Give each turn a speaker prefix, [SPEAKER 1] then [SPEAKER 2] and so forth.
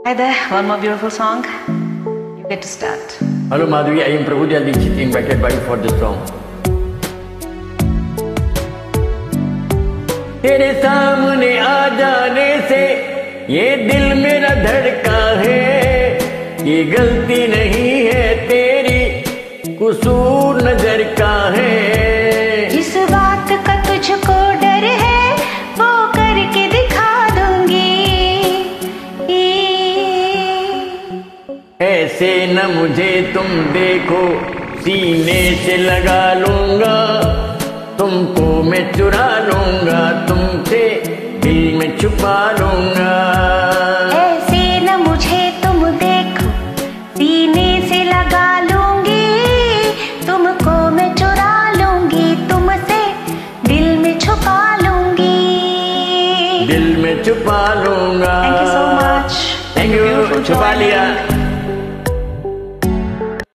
[SPEAKER 1] Hi there, one more beautiful song. You get to start.
[SPEAKER 2] Hello Madhuri, I am Prabhudev Dixit, invited by you for this song. तेरे सामने आ जाने से ये दिल मेरा धड़का है, ये गलती नहीं है तेरी, कसूर नजर का है।
[SPEAKER 1] जिस बात का तुझको डर है वो करके दिखा दूंगी।
[SPEAKER 2] ऐसे न मुझे तुम देखो, सीने से लगा लूंगा, तुमको मैं चुरा लूंगा, तुमसे दिल में छुपा लूंगा।
[SPEAKER 1] ऐसे न मुझे तुम देखो, सीने से लगा लूंगी, तुमको मैं चुरा लूंगी, तुमसे दिल में छुपा लूंगी।
[SPEAKER 2] दिल में छुपा लूंगा।
[SPEAKER 1] Thank you so much.
[SPEAKER 2] Thank you, छुपा लिया।